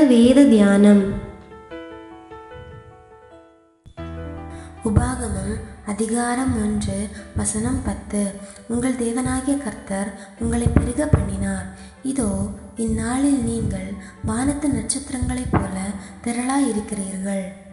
வேத தியானம். உபாகமம் அதிகாரம் 1 வசனம் 10. உங்கள் தேவனாகிய கர்த்தர் உங்களை பெருக பண்ணினார். இதோ இந்நாளில் நீங்கள் வானத்து நட்சத்திரங்களைப் போல திரளாயிருக்கிறீர்கள்.